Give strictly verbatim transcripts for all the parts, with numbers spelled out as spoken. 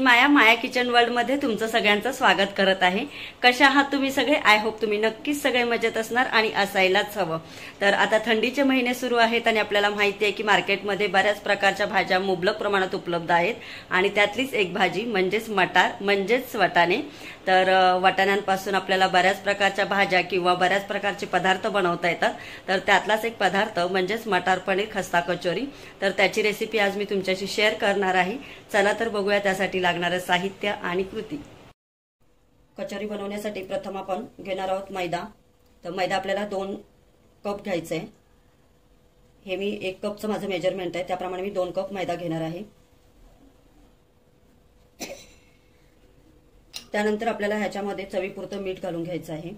माया माया kitchen world मध्ये तुमचं सगळ्यांचं स्वागत करत आहे। कशा आहात तुम्ही सगळे? आय होप तुम्ही नक्कीच सगळे मजेत असणार आणि असायलाच हवं। तर आता थंडीचे महिने सुरू आहेत आणि आपल्याला माहिती आहे की मार्केटमध्ये बऱ्याच प्रकारच्या भाज्या मुबलक प्रमाणात उपलब्ध आहेत आणि त्यातलीच एक भाजी म्हणजेच मटार म्हणजेच वाटाणे। तर वाटाण्यांपासून आपल्याला बऱ्याच प्रकारच्या भाज्या किंवा बऱ्याच प्रकारचे पदार्थ बनवता येतात। तर त्यातलाच एक पदार्थ म्हणजेच मटार पनीर खस्ता कचोरी। तर त्याची रेसिपी आज मी तुमच्याशी शेअर करणार आहे। चला तर बघूया त्यासाठी लागणारे साहित्य आणि कृती। कचोरी बनवण्यासाठी प्रथम आपण घेणार आहोत मैदा। तर मैदा आपल्याला दोन कप घ्यायचा आहे। हे मी एक कपचं माझं मेजरमेंट आहे, त्याप्रमाणे मी दोन कप मैदा घेणार आहे। त्यानंतर आपल्याला ह्याच्यामध्ये चवीपुरतं मीठ घालून घ्यायचं आहे।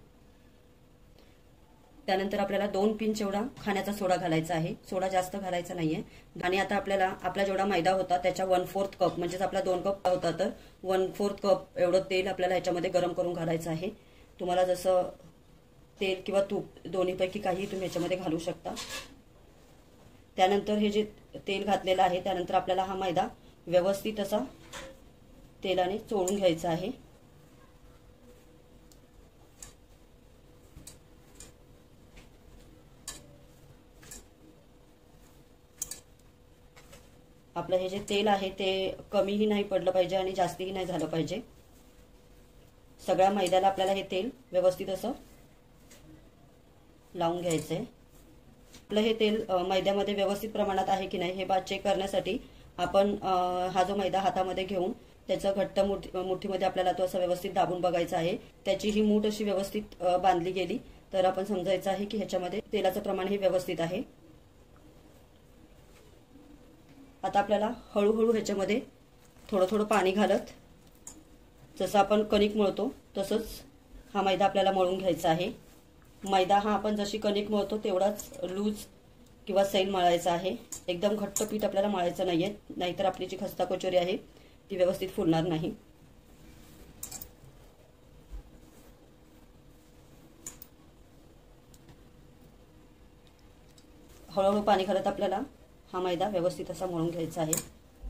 त्यानंतर आपल्याला दोन पिंच एवढा खाण्याचा सोडा घालायचा आहे। सोडा जास्त घालायचा नाहीये। आणि आता आपल्याला आपला जेवढा मैदा होता त्याच्या वन फोर्थ कप म्हणजेच आपला दोन कप होता तर वन फोर्थ कप एवढं तेल आपल्याला ह्याच्यामध्ये गरम करून घालायचं आहे। तुम्हाला जसं तेल किंवा तूप दोन्हीपैकी काही तुम्ही ह्याच्यामध्ये घालू शकता। त्यानंतर हे जे तेल घातलेलं आहे त्यानंतर आपल्याला हा मैदा व्यवस्थित असा तेलाने चोळून घ्यायचा आहे। आपलं हे जे तेल आहे ते कमीही नाही पडलं पाहिजे आणि जास्तीही नाही झालं पाहिजे। सगळ्या मैद्याला आपल्याला हे तेल व्यवस्थित असं लावून घ्यायचंय। आपलं हे तेल मैद्यामध्ये व्यवस्थित प्रमाणात आहे की नाही हे बात चेक करण्यासाठी आपण हा जो मैदा हातामध्ये घेऊन त्याचं घट्ट मुठीमध्ये आपल्याला तो असं व्यवस्थित दाबून बघायचा आहे। त्याची ही मूठ अशी व्यवस्थित बांधली गेली तर आपण समजायचं आहे की ह्याच्यामध्ये तेलाचं प्रमाण हे व्यवस्थित आहे। आता आपल्याला हळूहळू ह्याच्यामध्ये थोडं थोडं पाणी घालत जसं आपण कणिक मळतो तसंच हा मैदा आपल्याला मळून घ्यायचा आहे। मैदा हा आपण जशी कणिक मळतो तेवढाच लूज किंवा सैल मळायचा आहे। एकदम घट्ट पीठ आपल्याला मळायचं नाहीये, नाहीतर आपली जी खस्ता कचोरी आहे ती व्यवस्थित फुलणार नाही। हळूहळू पाणी घालत आपल्याला हा मैदा व्यवस्थित असा मळून घ्यायचा आहे।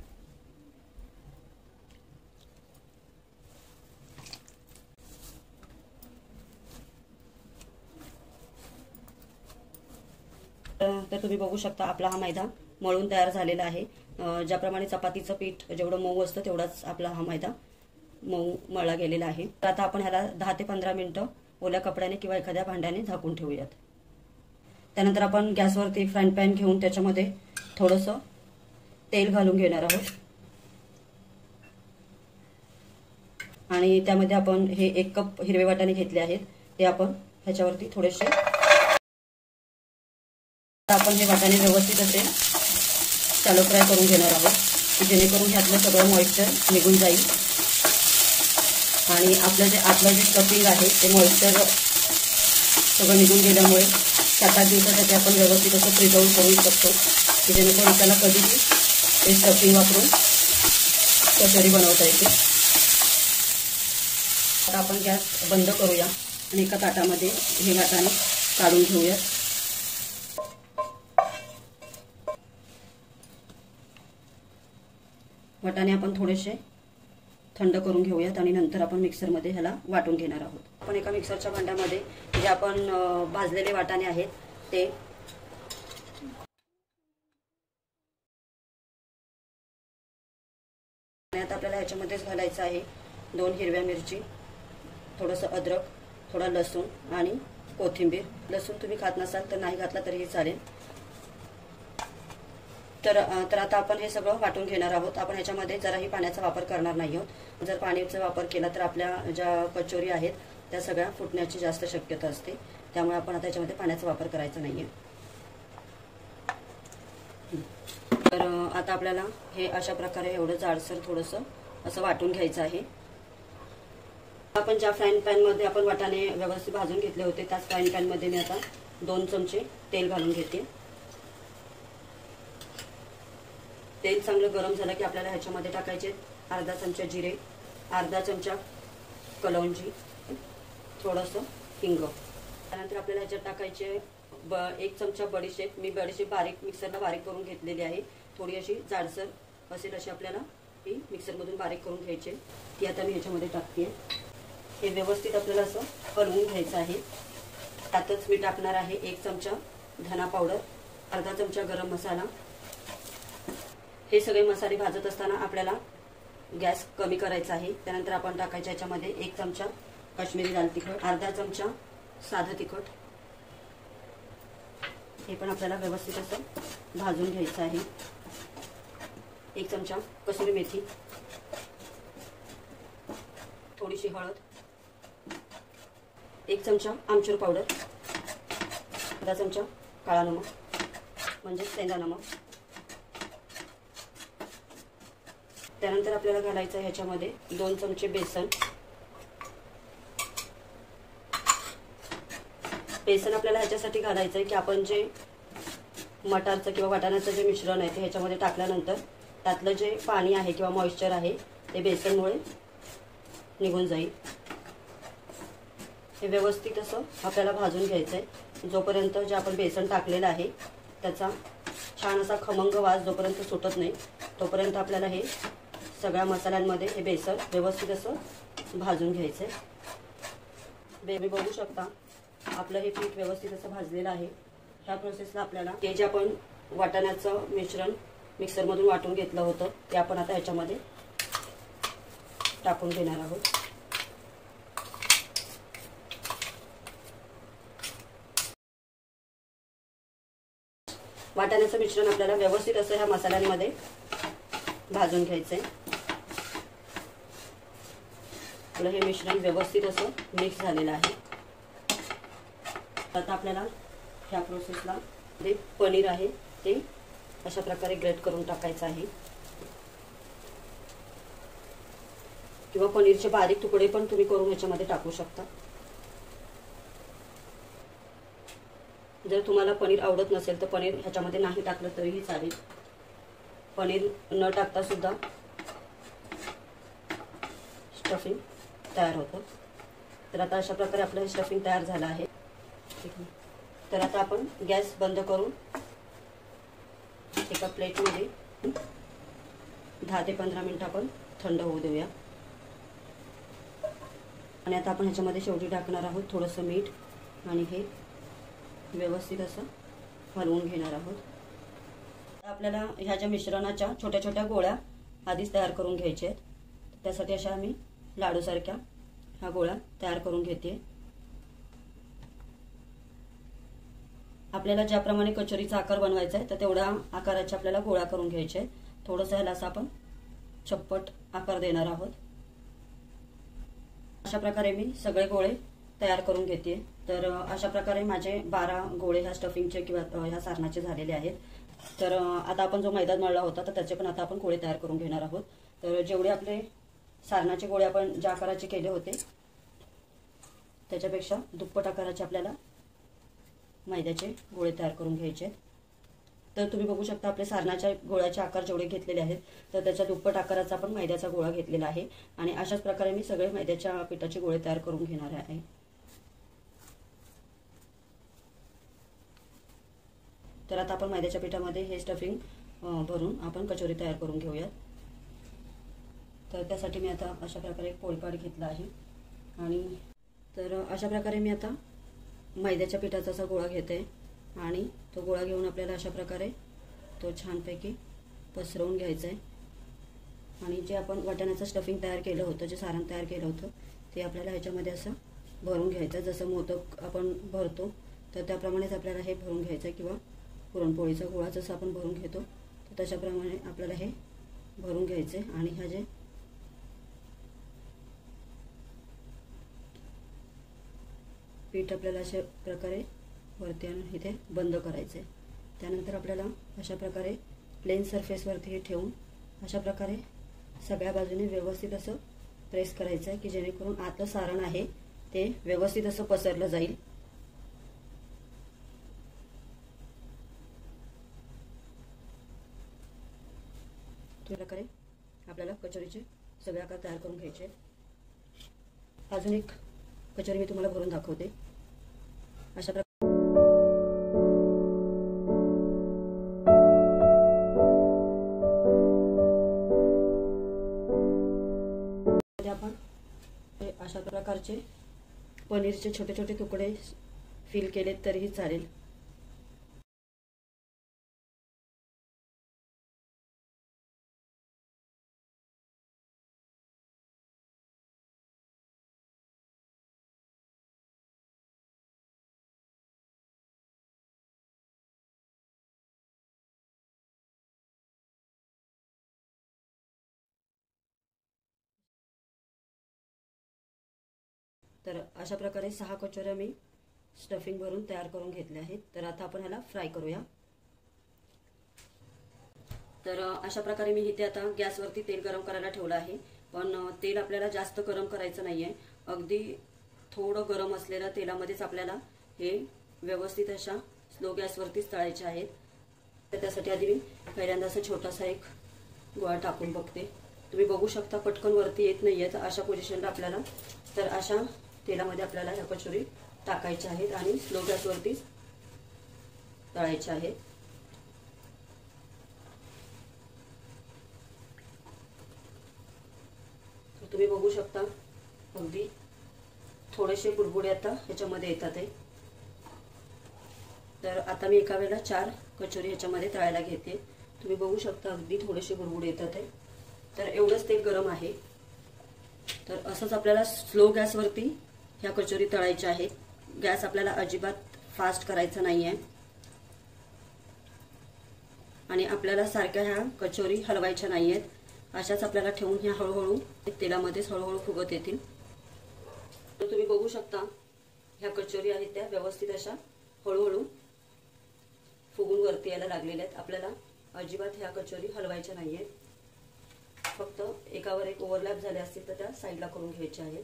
तर तुम्ही बघू शकता आपला हा मैदा मळून तयार झालेला आहे। ज्याप्रमाणे चपातीचं पीठ जेवढं मऊ असतं तेवढाच आपला हा मैदा मऊ मळला गेलेला आहे। तर आता आपण ह्याला दहा ते पंधरा मिनिटं ओल्या कपड्याने किंवा एखाद्या भांड्याने झाकून ठेवूयात। त्यानंतर आपण गॅसवरती फ्राईंग पॅन घेऊन त्याच्यामध्ये थोडंसं तेल घालून घेणार आहोत आणि त्यामध्ये आपण हे एक कप हिरवे वाटाणे घेतले आहेत ते आपण ह्याच्यावरती थोडेसे आपण हे वाटाणे व्यवस्थित असे शॅलो फ्राय करून घेणार आहोत जेणेकरून ह्यातलं सगळं मॉइश्चर निघून जाईल आणि आपलं जे आतलं जे स्टफिंग आहे ते मॉइश्चर सगळं निघून गेल्यामुळे सात आठ दिवसासाठी आपण व्यवस्थित असं प्रिझर्व करू शकतो की जेणेकरून आपल्याला कधीही ते स्टफिंग वापरून कचोरी बनवता येते। आता आपण गॅस बंद करूया आणि एका ताटामध्ये हे वाटाणे काढून घेऊयात। वाटाणे आपण थोडेसे थंड करून घेऊयात आणि नंतर आपण मिक्सरमध्ये ह्याला वाटून घेणार आहोत। आपण एका मिक्सरच्या भांड्यामध्ये जे आपण भाजलेले वाटाणे आहेत ते आता आपल्याला ह्याच्यामध्येच घालायचं आहे दोन हिरव्या मिरची, थोडंसं अद्रक, थोडा लसूण आणि कोथिंबीर। लसूण तुम्ही खात नसाल तर नाही घातला तरीही चालेल। तर तर आता आपण हे सगळं वाटून घेणार आहोत। आपण ह्याच्यामध्ये जराही पाण्याचा वापर करणार नाही आहोत। जर पाण्याचा वापर केला तर आपल्या ज्या कचोरी आहेत त्या सगळ्या फुटण्याची जास्त शक्यता असते, त्यामुळे आपण आता ह्याच्यामध्ये पाण्याचा वापर करायचा नाहीये। तर आता आपल्याला हे अशा प्रकारे एवढं जाडसर थोडंसं असं वाटून घ्यायचं आहे। आपण ज्या फ्राईंग पॅन मध्ये आपण वाटाणे व्यवस्थित भाजून घेतले होते त्याच फ्राईंग पॅन मध्ये मी आता दोन चमचे तेल घालून घेते। तेल चांगलं गरम झालं की आपल्याला ह्याच्यामध्ये टाकायचे अर्धा चमचा जिरे, अर्धा चमचा कलौंजी, थोडंसं हिंग। त्यानंतर आपल्याला ह्याच्यात टाकायचे एक चमचा बडीशेप। मी बडीशेप बारीक मिक्सरला बारीक करून घेतलेली आहे। थोडी अशी जाडसर असेल अशी आपल्याला ही मिक्सरमधून बारीक करून घ्यायची, ती आता मी ह्याच्यामध्ये टाकते. हे व्यवस्थित आपल्याला असं हलवून घ्यायचं आहे. त्यातच मी टाकणार आहे एक चमचा धना पावडर, अर्धा चमचा गरम मसाला. हे सगळे मसाले भाजत असताना आपल्याला गॅस कमी करायचा आहे. त्यानंतर आपण टाकायच्या याच्यामध्ये एक चमचा काश्मीरी लाल तिखट, अर्धा चमचा साधं तिखट. हे पण आपल्याला व्यवस्थित असं भाजून घ्यायचं आहे. एक चमचा कसुरी मेथी, थोडीशी हळद, एक चमचा आमचूर पावडर, अर्धा चमचा काळा नमक म्हणजे सेंधा नमक. त्यानंतर आपल्याला घालायचं ह्याच्यामध्ये दोन चमचे बेसन. बेसन आपल्याला ह्याच्यासाठी घालायचं आहे की आपण जे मटारचं किंवा वाटाण्याचं जे मिश्रण आहे ते ह्याच्यामध्ये टाकल्यानंतर त्यातलं जे पाणी आहे किंवा मॉइश्चर आहे ते बेसनमुळे निघून जाईल. हे व्यवस्थित असं आपल्याला भाजून घ्यायचं आहे जोपर्यंत जे आपण बेसन टाकलेलं आहे त्याचा छान असा खमंग वास जोपर्यंत सुटत नाही तोपर्यंत आपल्याला हे सगळ्या मसाल्यांमध्ये हे बेसन व्यवस्थित असं भाजून घ्यायचं आहे. बेबी बघू शकता आपलं हे पीठ व्यवस्थित असं भाजलेलं आहे. ह्या प्रोसेसला आपल्याला ते जे आपण वाटाण्याचं मिश्रण मिक्सरमधून वाटून घेतलं होतं ते आपण आता ह्याच्यामध्ये टाकून घेणार आहोत. वाटाण्याचं मिश्रण आपल्याला व्यवस्थित असं ह्या मसाल्यांमध्ये भाजून घ्यायचंय. आपलं हे मिश्रण व्यवस्थित असं मिक्स झालेलं आहे. आता आपल्याला ह्या प्रोसेसला जे पनीर आहे ते अशा प्रकारे ग्रेट करून टाकायचं आहे किंवा पनीरचे बारीक तुकडे पण तुम्ही करून ह्याच्यामध्ये टाकू शकता. जर तुम्हाला पनीर आवडत नसेल तर पनीर ह्याच्यामध्ये नाही टाकलं तरीही चालेल. पनीर न टाकता सुद्धा स्टफिंग तयार होतं. तर आता अशा प्रकारे आपलं हे स्टफिंग तयार झालं आहे. तर आता आपण गॅस बंद करून एका प्लेटमध्ये दहा ते पंधरा मिनिट आपण थंड होऊ देऊया. आणि आता आपण ह्याच्यामध्ये शेवटी टाकणार आहोत थोडंसं मीठ आणि हे व्यवस्थित असं हलवून घेणार आहोत. आपल्याला ह्या ज्या मिश्रणाच्या छोट्या छोट्या गोळ्या आधीच तयार करून घ्यायच्या आहेत. त्यासाठी अशा आम्ही लाडूसारख्या ह्या गोळ्या तयार करून घेते. आपल्याला ज्याप्रमाणे कचोरीचा आकार बनवायचा आहे तर तेवढ्या आकाराचे आपल्याला गोळा करून घ्यायचे. थोडंसं ह्याला असं आपण चप्पट आकार देणार आहोत. अशा प्रकारे मी सगळे गोळे तयार करून घेते. तर अशा प्रकारे माझे बारा गोळे ह्या स्टफिंगचे किंवा ह्या सारणाचे झालेले आहेत. तर आता आपण जो मैदा मळला होता तर त्याचे पण आता आपण गोळे तयार करून घेणार आहोत. तर जेवढे आपले सारणाचे गोळे आपण ज्या आकाराचे केले होते त्याच्यापेक्षा दुप्पट आकाराचे आपल्याला मैद्याचे गोळे तयार करून घ्यायचे. तर तुम्ही बघू शकता आपले सारणाच्या गोळ्याचे आकार जेवढे घेतलेले आहेत तर त्याच्या दुप्पट आकाराचा आपण मैद्याचा गोळा घेतलेला आहे. आणि अशाच प्रकारे मी सगळे मैद्याच्या पिठाचे गोळे तयार करून घेणार आहे. तर आता आपण मैद्याच्या पिठामध्ये हे स्टफिंग भरून आपण कचोरी तयार करून घेऊयात. तर त्यासाठी मी आता अशा प्रकारे एक पोळपाट घेतला आहे. आणि तर अशा प्रकारे मी आता मैद्याच्या पिठाचा असा गोळा घेते आणि तो गोळा घेऊन आपल्याला अशा प्रकारे तो छानपैकी पसरवून घ्यायचा आहे. आणि जे आपण वाटाण्याचं स्टफिंग तयार केलं होतं, जे सारण तयार केलं होतं ते आपल्याला ह्याच्यामध्ये असं भरून घ्यायचं. जसं मोदक आपण भरतो तर त्याप्रमाणेच आपल्याला हे भरून घ्यायचं किंवा पुरणपोळीचा गोळा जसं आपण भरून घेतो तर तशाप्रमाणे आपल्याला हे भरून घ्यायचे. आणि ह्या जे पीठ आपल्याला अशा प्रकारे वरती आणून इथे बंद करायचे. त्यानंतर आपल्याला अशा प्रकारे प्लेन सरफेसवरती हे ठेवून अशा प्रकारे सगळ्या बाजूने व्यवस्थित असं प्रेस करायचं आहे की जेणेकरून आतलं सारण आहे ते व्यवस्थित असं पसरलं जाईल. त्या प्रकारे आपल्याला कचोरीचे सगळे आकार तयार करून घ्यायचे. अजून एक कचोरी मी तुम्हाला भरून दाखवते. अशा प्रकारे प्रकारचे पनीरचे छोटे छोटे तुकडे फिल केलेत तरीही चालेल. तर अशा प्रकारे सहा कचोऱ्या मी स्टफिंग भरून तयार करून घेतल्या आहेत. तर आता आपण ह्याला फ्राय करूया. तर अशा प्रकारे मी इथे आता गॅसवरती तेल गरम करायला ठेवलं आहे. पण तेल आपल्याला जास्त गरम करायचं नाहीये. अगदी थोडं गरम असलेल्या तेलामध्येच आपल्याला हे व्यवस्थित अशा स्लो गॅसवरतीच तळायचे आहेत. तर त्यासाठी आधी मी पहिल्यांदा असा छोटासा एक गोळा टाकून बघते. तुम्ही बघू शकता पटकन वरती येत नाहीये. तर अशा पोझिशनला आपल्याला तर अशा तेलामध्ये आपल्याला ह्या कचोरी टाकायच्या आहेत आणि स्लो गॅसवरतीच तळायच्या आहेत. तुम्ही बघू शकता अगदी थोडेसे बुडबुडे आता ह्याच्यामध्ये येतात आहे. तर आता मी एका वेळेला चार कचोरी ह्याच्यामध्ये तळायला घेते. तुम्ही बघू शकता अगदी थोडेसे बुडबुडे येतात आहे. तर एवढंच तेल गरम आहे. तर असंच आपल्याला स्लो गॅसवरती ह्या कचोरी तळायच्या आहेत. गॅस आपल्याला अजिबात फास्ट करायचा नाहीये आणि आपल्याला सारख्या ह्या कचोरी हलवायच्या नाहीयेत. अशाच आपल्याला ठेवून ह्या हळूहळू तेलामध्येच हळूहळू फुगत येतील. तर तुम्ही बघू शकता ह्या कचोरी आहेत त्या व्यवस्थित अशा हळूहळू फुगून वरती यायला लागलेल्या आहेत. आपल्याला अजिबात ह्या कचोरी हलवायच्या नाहीयेत. फक्त एकावर एक ओव्हरलॅप झाले असतील तर त्या साईडला करून घ्यायच्या आहेत.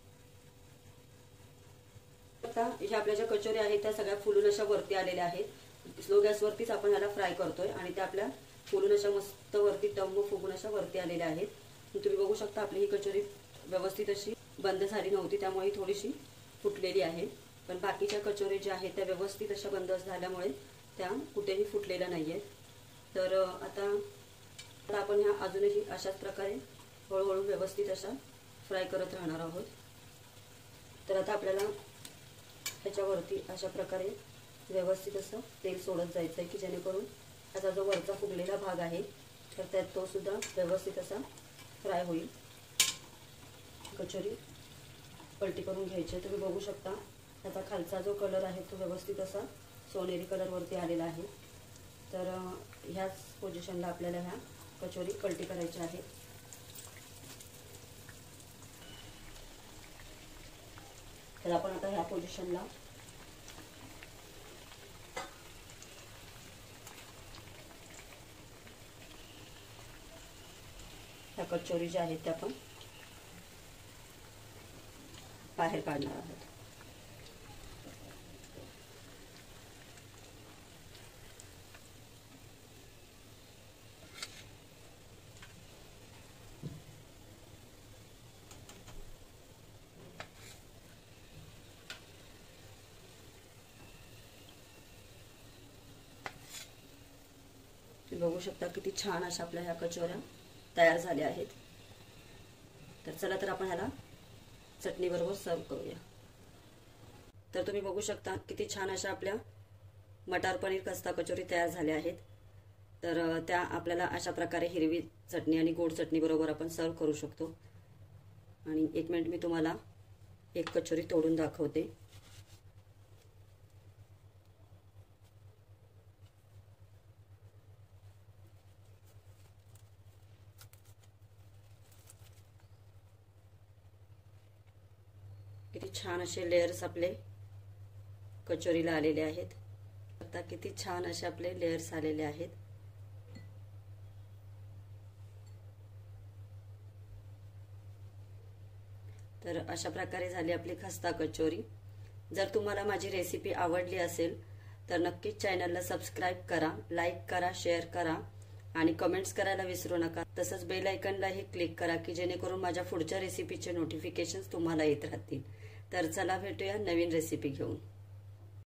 आता ह्या आपल्या ज्या कचोरी आहेत त्या सगळ्या फुलून अशा वरती आलेल्या आहेत. स्लो गॅसवरतीच आपण ह्याला फ्राय करतोय आणि त्या आपल्या फुलून अशा मस्त वरती टम्म फुगून अशा वरती आलेल्या आहेत. तुम्ही बघू शकता आपली ही कचोरी व्यवस्थित अशी बंद झाली नव्हती त्यामुळे थोडीशी फुटलेली आहे. पण बाकीच्या कचोरी ज्या आहेत त्या व्यवस्थित अशा बंद झाल्यामुळे त्या कुठेही फुटलेल्या नाहीयेत. तर आता आपण ह्या अजूनही अशाच प्रकारे हळूहळू व्यवस्थित अशा फ्राय करत राहणार आहोत. तर आता आपल्याला ह्याच्यावरती अशा प्रकारे व्यवस्थित असं तेल सोडत जायचं आहे की जेणेकरून त्याचा जो वरचा फुगलेला भाग आहे तर त्यात तो सुद्धा व्यवस्थित असा फ्राय होईल. कचोरी पलटी करून घ्यायची. तुम्ही बघू शकता त्याचा खालचा जो कलर आहे तो व्यवस्थित असा सोनेरी कलरवरती आलेला आहे. तर ह्याच पोझिशनला आपल्याला ह्या कचोरी पलटी करायची आहे. तर आपण आता ह्या पोझिशनला ह्या कचोरी ज्या आहेत त्या आपण बाहेर काढणार आहोत. तुम्ही बघू शकता किती छान अशा आपल्या ह्या कचोऱ्या तयार झाल्या आहेत. तर चला तर आपण ह्याला चटणी बरोबर सर्व करूया. तर तुम्ही बघू शकता किती छान अशा आपल्या मटार पनीर खस्ता कचोरी तयार झाल्या आहेत. तर त्या आपल्याला अशा प्रकारे हिरवी चटणी आणि गोड चटणी बरोबर आपण सर्व करू शकतो. आणि एक मिनिट मी तुम्हाला एक कचोरी तोडून दाखवते. किती छान असे लेयर्स आपले कचोरीला आलेले आहेत. आता किती छान असे आपले लेयर्स आलेले आहेत. तर अशा प्रकारे झाली आपली खस्ता कचोरी. जर तुम्हाला माझी रेसिपी आवडली असेल तर नक्कीच चॅनलला सबस्क्राइब करा, लाईक करा, शेअर करा आणि कमेंट्स करायला विसरू नका. तसंच बेल आयकॉनलाही क्लिक करा की जेणेकरून माझ्या पुढच्या रेसिपीचे नोटिफिकेशन्स तुम्हाला येत राहतील. तर चला भेटूया नवीन रेसिपी घेऊन.